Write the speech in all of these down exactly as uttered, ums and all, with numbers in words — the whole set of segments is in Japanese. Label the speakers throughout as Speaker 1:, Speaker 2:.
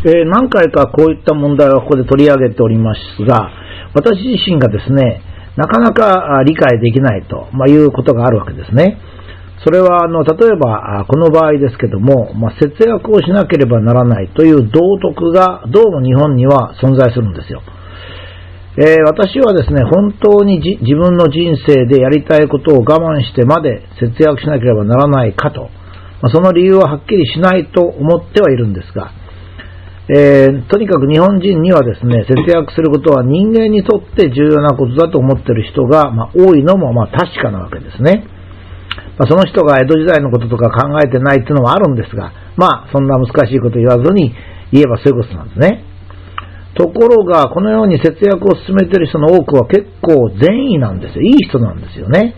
Speaker 1: えー、何回かこういった問題をここで取り上げておりますが、私自身がですね、なかなか理解できないと、まあ、いうことがあるわけですね。それはあの例えばこの場合ですけども、まあ、節約をしなければならないという道徳がどうも日本には存在するんですよ。えー、私はですね、本当にじ自分の人生でやりたいことを我慢してまで節約しなければならないかと、まあ、その理由ははっきりしないと思ってはいるんですが、えー、とにかく日本人にはですね、節約することは人間にとって重要なことだと思っている人が、まあ、多いのもまあ確かなわけですね。まあ、その人が江戸時代のこととか考えてないっていうのもあるんですが、まあそんな難しいこと言わずに言えばそういうことなんですね。ところがこのように節約を進めている人の多くは結構善意なんですよ。いい人なんですよね。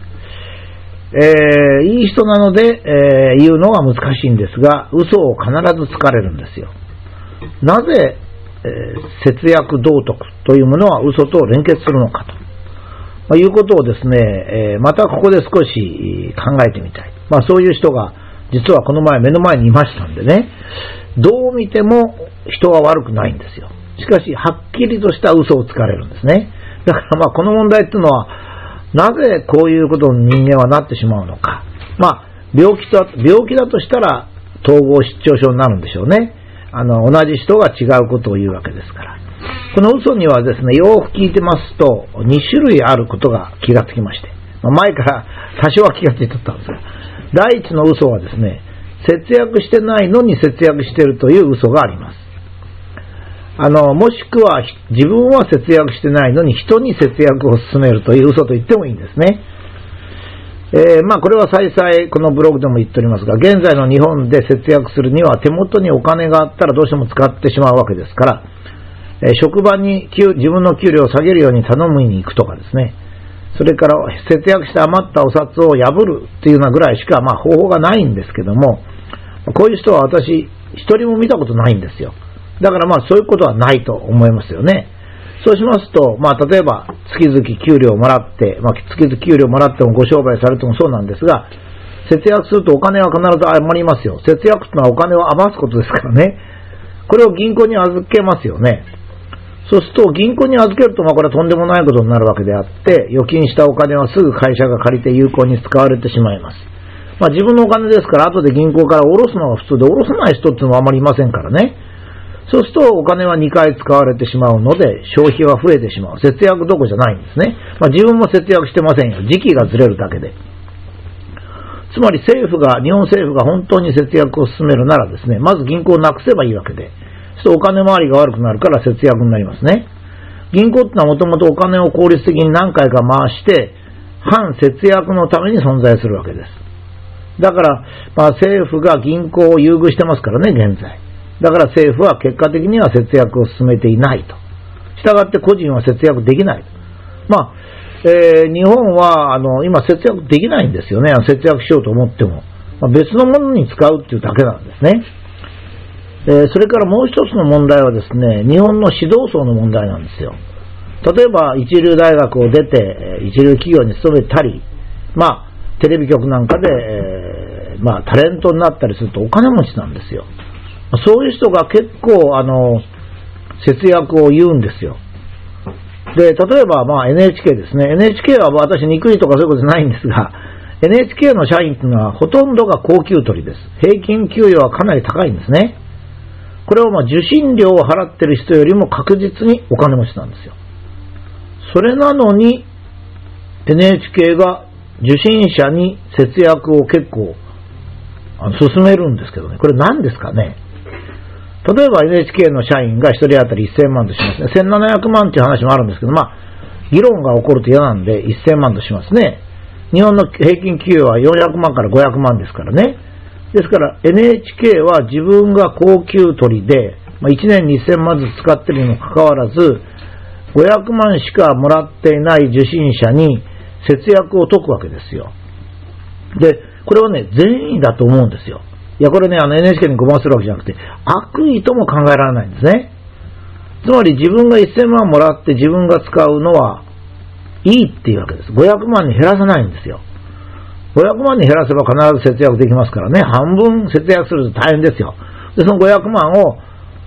Speaker 1: えー、いい人なので、えー、言うのは難しいんですが、嘘を必ずつかれるんですよ。なぜ、えー、節約道徳というものは嘘と連結するのかと、まあ、いうことをですね、えー、またここで少し考えてみたい。まあそういう人が実はこの前目の前にいましたんでね、どう見ても人は悪くないんですよ。しかしはっきりとした嘘をつかれるんですね。だからまあこの問題っていうのは、なぜこういうことに人間はなってしまうのか。まあ病気と病気だとしたら統合失調症になるんでしょうね。あの同じ人が違うことを言うわけですから。この嘘にはですね、よく聞いてますとに種類あることが気がつきまして、まあ、前から多少は気がついてったんですが、第一の嘘はですね、節約してないのに節約しているという嘘があります。あのもしくは自分は節約してないのに人に節約を勧めるという嘘と言ってもいいんですね。えー、まあこれは再々このブログでも言っておりますが、現在の日本で節約するには手元にお金があったらどうしても使ってしまうわけですから、えー、職場に自分の給料を下げるように頼みに行くとかですね、それから節約して余ったお札を破るっていうようなぐらいしかまあ方法がないんですけども、こういう人は私一人も見たことないんですよ。だからまあそういうことはないと思いますよね。そうしますと、まあ例えば月々給料をもらって、まあ月々給料をもらってもご商売されてもそうなんですが、節約するとお金は必ず余りますよ。節約というのはお金を余すことですからね。これを銀行に預けますよね。そうすると銀行に預けるとまあこれはとんでもないことになるわけであって、預金したお金はすぐ会社が借りて有効に使われてしまいます。まあ自分のお金ですから後で銀行から下ろすのが普通で、下ろさない人っていうのはあまりいませんからね。そうするとお金はにかい使われてしまうので消費は増えてしまう。節約どころじゃないんですね。まあ、自分も節約してませんよ。時期がずれるだけで。つまり政府が、日本政府が本当に節約を進めるならですね、まず銀行をなくせばいいわけで、そうするとお金回りが悪くなるから節約になりますね。銀行ってのはもともとお金を効率的に何回か回して反節約のために存在するわけです。だから、まあ、政府が銀行を優遇してますからね、現在。だから政府は結果的には節約を進めていないと。したがって個人は節約できない。まあ、えー、日本はあの今節約できないんですよね。節約しようと思っても、まあ、別のものに使うっていうだけなんですね。えー、それからもう一つの問題はですね、日本の指導層の問題なんですよ。例えば一流大学を出て一流企業に勤めたり、まあテレビ局なんかで、えー、まあタレントになったりするとお金持ちなんですよ。そういう人が結構あの節約を言うんですよ。で、例えばまあ エヌエイチケー ですね。エヌエイチケー は私憎いとかそういうことじゃないんですが、エヌエイチケー の社員というのはほとんどが高級取りです。平均給与はかなり高いんですね。これはまあ受信料を払ってる人よりも確実にお金持ちなんですよ。それなのに エヌエイチケー が受信者に節約を結構進めるんですけどね。これ何ですかね。例えば エヌエイチケー の社員がひとり当たりせんまんとしますね。せんななひゃくまんという話もあるんですけど、まあ議論が起こると嫌なんでせんまんとしますね。日本の平均給与はよんひゃくまんからごひゃくまんですからね。ですから エヌエイチケー は自分が高級取りで、まあ、いちねんにせんまんずつ使っているにもかかわらずごひゃくまんしかもらっていない受信者に節約を解くわけですよ。で、これはね、善意だと思うんですよ。いや、これね、あの エヌエイチケー にごまんするわけじゃなくて、悪意とも考えられないんですね。つまり自分がせんまんもらって自分が使うのはいいっていうわけです。ごひゃくまんに減らさないんですよ。ごひゃくまんに減らせば必ず節約できますからね、半分節約すると大変ですよ。で、そのごひゃくまんを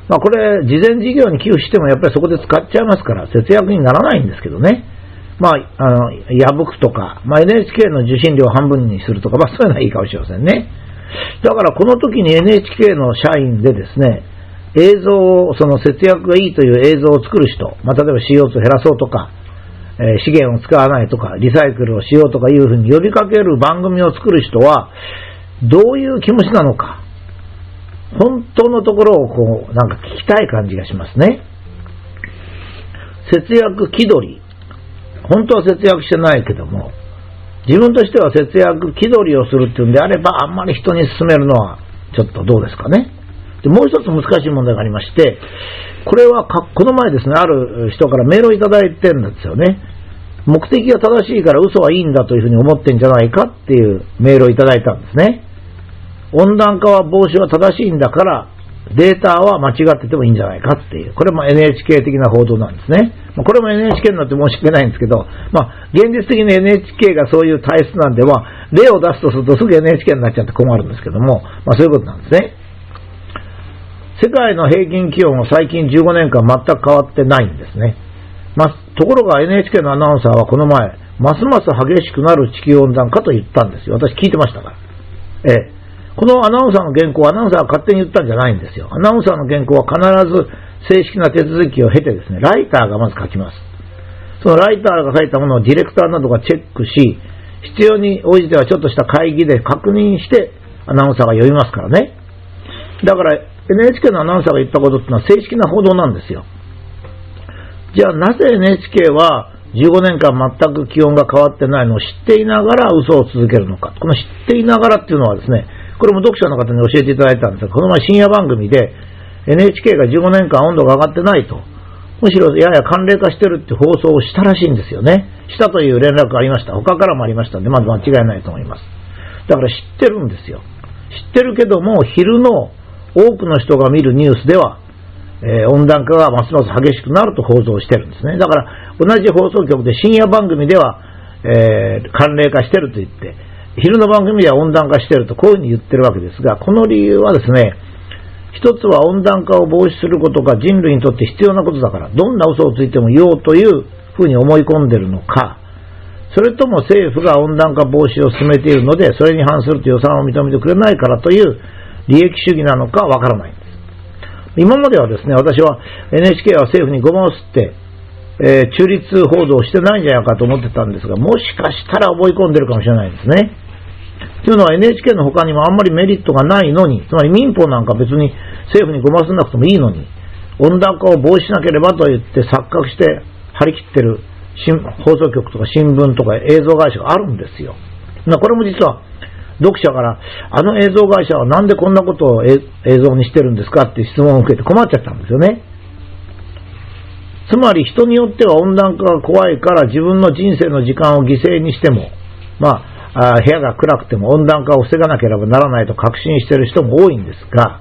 Speaker 1: まあこれ、事前事業に寄付してもやっぱりそこで使っちゃいますから、節約にならないんですけどね。まあ、あの、破くとか、まあ エヌエイチケー の受信料を半分にするとか、まあそういうのはいいかもしれませんね。だからこの時に エヌエイチケー の社員でですね、映像を、その節約がいいという映像を作る人、まあ例えば シーオーツー 減らそうとか、えー、資源を使わないとか、リサイクルをしようとかいうふうに呼びかける番組を作る人は、どういう気持ちなのか、本当のところをこう、なんか聞きたい感じがしますね。節約気取り。本当は節約してないけども、自分としては節約気取りをするっていうんであれば、あんまり人に勧めるのはちょっとどうですかね。で、もう一つ難しい問題がありまして、これはかこの前ですね、ある人からメールをいただいてるんですよね。目的が正しいから嘘はいいんだというふうに思ってんじゃないかっていうメールをいただいたんですね。温暖化は防止は正しいんだから、データは間違っててもいいんじゃないかっていう、これも エヌエイチケー 的な報道なんですね。これも エヌエイチケー になって申し訳ないんですけど、まあ、現実的に エヌエイチケー がそういう体質なんでは、例を出すとするとすぐ エヌエイチケー になっちゃって困るんですけども、まあそういうことなんですね。世界の平均気温は最近じゅうごねんかん全く変わってないんですね。まあ、ところが エヌエイチケー のアナウンサーはこの前、ますます激しくなる地球温暖化と言ったんですよ。私聞いてましたから。ええ。このアナウンサーの原稿はアナウンサーが勝手に言ったんじゃないんですよ。アナウンサーの原稿は必ず正式な手続きを経てですね、ライターがまず書きます。そのライターが書いたものをディレクターなどがチェックし、必要に応じてはちょっとした会議で確認してアナウンサーが読みますからね。だから エヌエイチケー のアナウンサーが言ったことってのは正式な報道なんですよ。じゃあなぜ エヌエイチケー はじゅうごねんかん全く気温が変わってないのを知っていながら嘘を続けるのか。この知っていながらっていうのはですね、これも読者の方に教えていただいたんですが、この前深夜番組で エヌエイチケー がじゅうごねんかん温度が上がってないと、むしろやや寒冷化してるって放送をしたらしいんですよね。したという連絡がありました。他からもありましたんで、まず間違いないと思います。だから知ってるんですよ。知ってるけども、昼の多くの人が見るニュースでは、えー、温暖化がますます激しくなると放送してるんですね。だから同じ放送局で深夜番組では、えー、寒冷化してると言って、昼の番組では温暖化してるとこういうふうに言ってるわけですが、この理由はですね、一つは温暖化を防止することが人類にとって必要なことだから、どんな嘘をついても言おうというふうに思い込んでるのか、それとも政府が温暖化防止を進めているので、それに反すると予算を認めてくれないからという利益主義なのかわからないんです。今まではですね、私は エヌエイチケー は政府にごまを吸って、えー、中立報道をしてないんじゃないかと思ってたんですが、もしかしたら覚え込んでるかもしれないですね。というのは エヌエイチケー の他にもあんまりメリットがないのに、つまり民法なんか別に政府にごま吸わなくてもいいのに、温暖化を防止しなければと言って錯覚して張り切ってる放送局とか新聞とか映像会社があるんですよ。これも実は読者からあの映像会社はなんでこんなことを映像にしてるんですかっていう質問を受けて困っちゃったんですよね。つまり人によっては温暖化が怖いから自分の人生の時間を犠牲にしても、まあ、部屋が暗くても温暖化を防がなければならないと確信している人も多いんですが、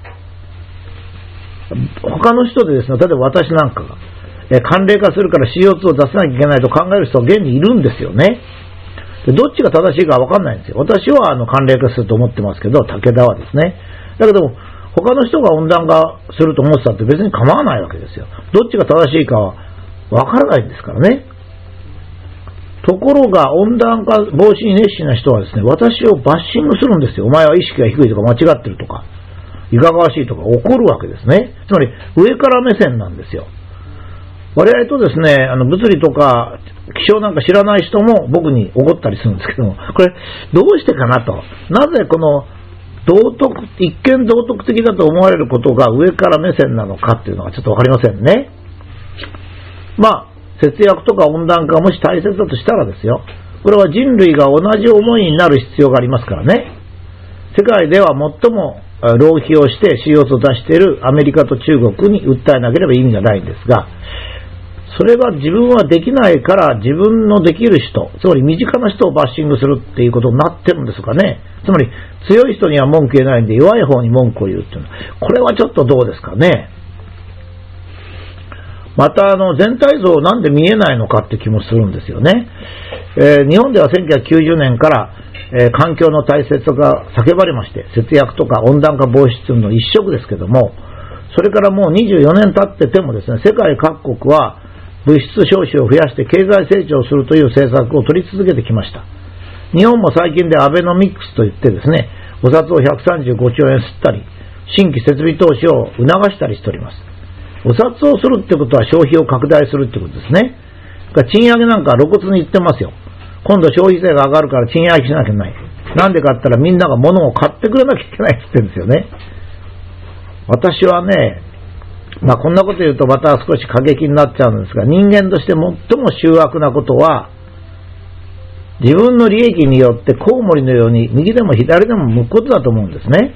Speaker 1: 他の人でですね、例えば私なんかが寒冷化するから シーオーツー を出さなきゃいけないと考える人は現にいるんですよね。でどっちが正しいかわかんないんですよ。私はあの寒冷化すると思ってますけど、武田はですね。だけど他の人が温暖化すると思ってたって別に構わないわけですよ。どっちが正しいかはわからないんですからね。ところが温暖化防止に熱心な人はですね、私をバッシングするんですよ。お前は意識が低いとか間違ってるとか、いかがわしいとか怒るわけですね。つまり上から目線なんですよ。我々とですね、あの物理とか気象なんか知らない人も僕に怒ったりするんですけども、これどうしてかなと。なぜこの道徳、一見道徳的だと思われることが上から目線なのかっていうのがちょっとわかりませんね。まあ、節約とか温暖化がもし大切だとしたらですよ、これは人類が同じ思いになる必要がありますからね。世界では最も浪費をして シーオーツー を出しているアメリカと中国に訴えなければ意味がないんですが、それは自分はできないから自分のできる人、つまり身近な人をバッシングするっていうことになってるんですかね。つまり強い人には文句言えないんで弱い方に文句を言うっていうのは、これはちょっとどうですかね。またあの全体像なんで見えないのかって気もするんですよね。えー、日本ではせんきゅうひゃくきゅうじゅうねんから、えー、環境の大切さが叫ばれまして、節約とか温暖化防止というの一色ですけども、 それからもうにじゅうよねん経っててもですね、世界各国は物質消費を増やして経済成長するという政策を取り続けてきました。日本も最近でアベノミクスといってですね、お札をひゃくさんじゅうごちょうえん吸ったり、新規設備投資を促したりしております。お札をするってことは消費を拡大するってことですね。賃上げなんか露骨に言ってますよ。今度消費税が上がるから賃上げしなきゃいけない。なんでかって言ったらみんなが物を買ってくれなきゃいけないって言ってるんですよね。私はね、まあこんなこと言うとまた少し過激になっちゃうんですが、人間として最も醜悪なことは、自分の利益によってコウモリのように右でも左でも向くことだと思うんですね。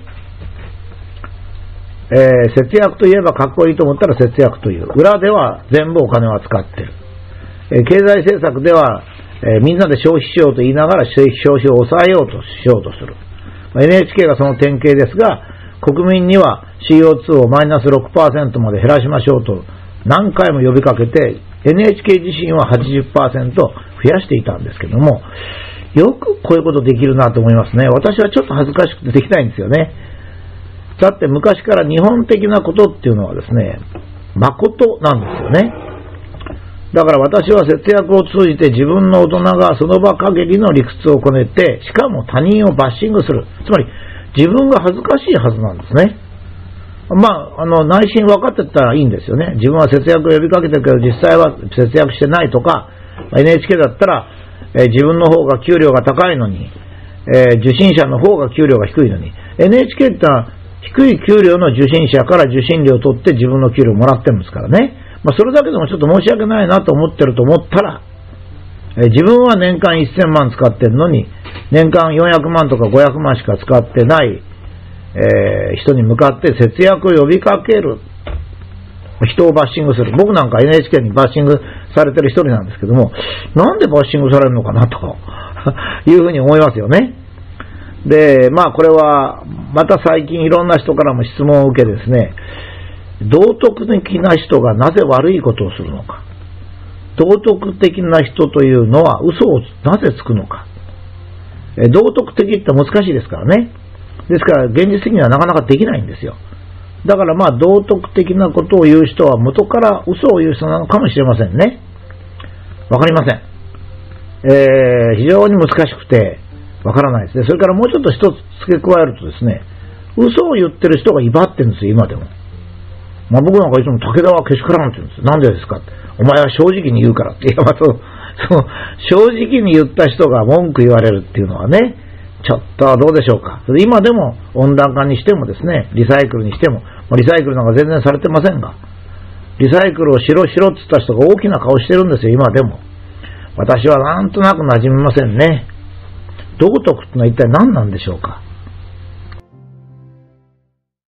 Speaker 1: えー、節約といえばかっこいいと思ったら節約という。裏では全部お金は使ってる。えー、経済政策では、えー、みんなで消費しようと言いながら消費を抑えようとしようとする。まあ、エヌエイチケー がその典型ですが、国民には シーオーツー をマイナス ろくパーセント まで減らしましょうと何回も呼びかけて、エヌエイチケー 自身は はちじゅっパーセント 増やしていたんですけども、よくこういうことできるなと思いますね。私はちょっと恥ずかしくてできないんですよね。だって昔から日本的なことっていうのはですね、誠なんですよね。だから私は節約を通じて自分の大人がその場限りの理屈をこねて、しかも他人をバッシングする。つまり自分が恥ずかしいはずなんですね。まあ、あの、内心分かってたらいいんですよね。自分は節約を呼びかけてるけど、実際は節約してないとか、エヌエイチケー だったら、えー、自分の方が給料が高いのに、えー、受信者の方が給料が低いのに、エヌエイチケー ってのは低い給料の受信者から受信料を取って自分の給料をもらってるんですからね。まあ、それだけでもちょっと申し訳ないなと思ってると思ったら、えー、自分は年間せんまん使ってるのに、年間よんひゃくまんとかごひゃくまんしか使ってない、えー、人に向かって節約を呼びかける。人をバッシングする。僕なんか エヌエイチケー にバッシングされてる一人なんですけども、なんでバッシングされるのかなというふうに思いますよね。で、まあこれはまた最近いろんな人からも質問を受けですね、道徳的な人がなぜ悪いことをするのか。道徳的な人というのは嘘をなぜつくのか。道徳的って難しいですからね。ですから現実的にはなかなかできないんですよ。だからまあ道徳的なことを言う人は元から嘘を言う人なのかもしれませんね。わかりません。えー、非常に難しくてわからないですね。それからもうちょっと一つ付け加えるとですね、嘘を言ってる人が威張ってるんですよ、今でも。まあ僕なんかいつも武田はけしからんって言うんですよ。なんでですかって。お前は正直に言うからって。いや、まあそう、その正直に言った人が文句言われるっていうのはね、ちょっとどうでしょうか。それ今でも温暖化にしてもですね、リサイクルにしても、リサイクルなんか全然されてませんが、リサイクルをしろしろって言った人が大きな顔してるんですよ、今でも。私はなんとなく馴染みませんね。道徳ってのは一体何なんでしょうか。